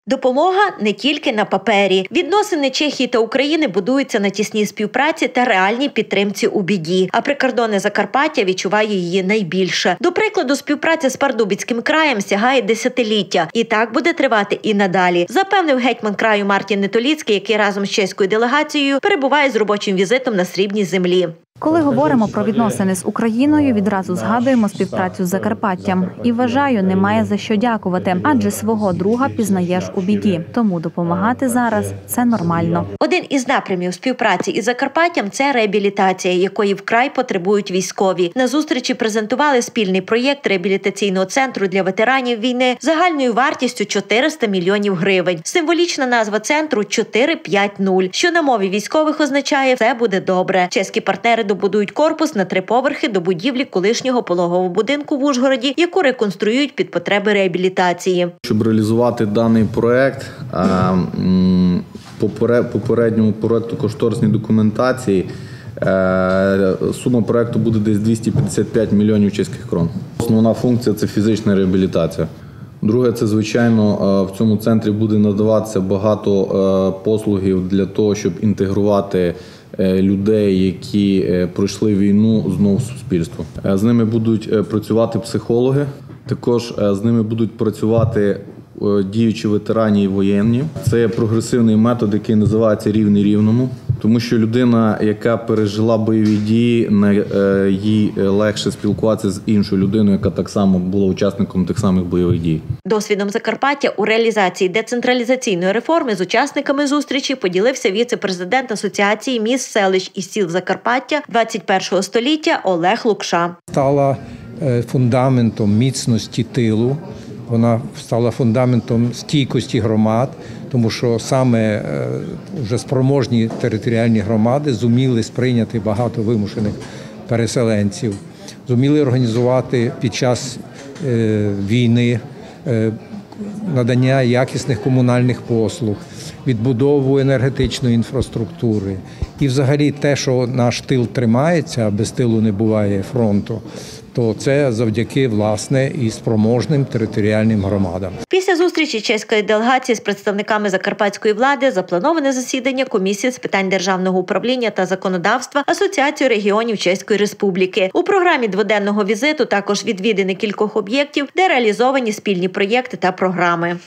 Допомога не тільки на папері. Відносини Чехії та України будуються на тісній співпраці та реальній підтримці у біді. А прикордонне Закарпаття відчуває її найбільше. До прикладу, співпраця з Пардубицьким краєм сягає десятиліття. І так буде тривати і надалі, запевнив гетьман краю Мартін Нетоліцький, який разом з чеською делегацією перебуває з робочим візитом на Срібній землі. Коли говоримо про відносини з Україною, відразу згадуємо співпрацю з Закарпаттям. І вважаю, немає за що дякувати, адже свого друга пізнаєш у біді. Тому допомагати зараз – це нормально. Один із напрямів співпраці із Закарпаттям – це реабілітація, якої вкрай потребують військові. На зустрічі презентували спільний проєкт реабілітаційного центру для ветеранів війни загальною вартістю 400 мільйонів гривень. Символічна назва центру – 450, що на мові військових означає «все буде добре». Чеські партнери добудують корпус на 3 поверхи до будівлі колишнього пологового будинку в Ужгороді, яку реконструюють під потреби реабілітації. Щоб реалізувати даний проект, попередньому проекту кошторисній документації сума проекту буде десь 255 мільйонів чеських крон. Основна функція – це фізична реабілітація. Друге, це, звичайно, в цьому центрі буде надаватися багато послугів для того, щоб інтегрувати людей, які пройшли війну, знову в суспільство. З ними будуть працювати психологи, також з ними будуть працювати діючі ветерані і воєнні. Це є прогресивний метод, який називається «рівний рівному», тому що людина, яка пережила бойові дії, їй легше спілкуватися з іншою людиною, яка так само була учасником тих самих бойових дій. Досвідом Закарпаття у реалізації децентралізаційної реформи з учасниками зустрічі поділився віце-президент Асоціації міст, селищ і сіл Закарпаття 21-го століття Олег Лукша. Стала фундаментом міцності тилу, вона стала фундаментом стійкості громад, тому що саме вже спроможні територіальні громади зуміли сприйняти багато вимушених переселенців, зуміли організувати під час війни надання якісних комунальних послуг, відбудову енергетичної інфраструктури. І взагалі те, що наш тил тримається, а без тилу не буває фронту, то це завдяки, власне, і спроможним територіальним громадам. Після зустрічі чеської делегації з представниками закарпатської влади заплановане засідання Комісії з питань державного управління та законодавства Асоціації регіонів Чеської Республіки. У програмі дводенного візиту також відвідини кількох об'єктів, де реалізовані спільні проєкти та програми.